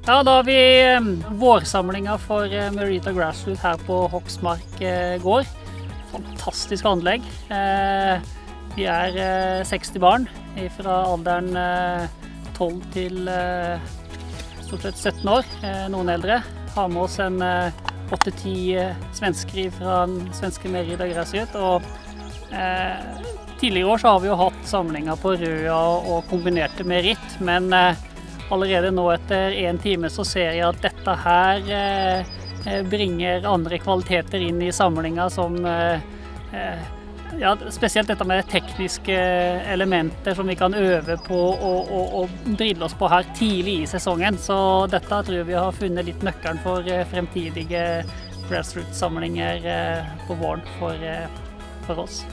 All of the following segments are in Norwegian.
Ja, da har vi vårsamlinga for Merida Grassroot her på Hoksmark gård. Fantastisk anlegg. Vi er 60 barn fra alderen 12 til stort sett 17 år, noen eldre. Har med oss en 8-10 svensker fra den svenske Merida Grassroot. Og tidligere år så har vi jo hatt samlinger på Røa og kombinert det med ritt, men allerede nå etter 1 time så ser jeg at dette her bringer andre kvaliteter inn i samlinga som ja, spesielt dette med tekniske elementer som vi kan øve på og drille oss på her tidlig i sesongen. Så dette tror vi har funnet litt nøkkelen for fremtidige grassroot-samlinger på våren for oss.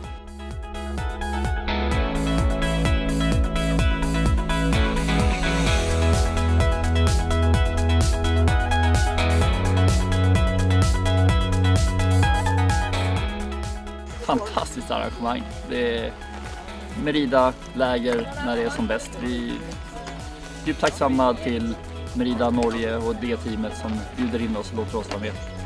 Fantastiskt arrangemang. Det är Merida-läger när det är som bäst. Vi är djupt tacksamma till Merida Norge och det teamet som bjuder in oss och låter oss vara med.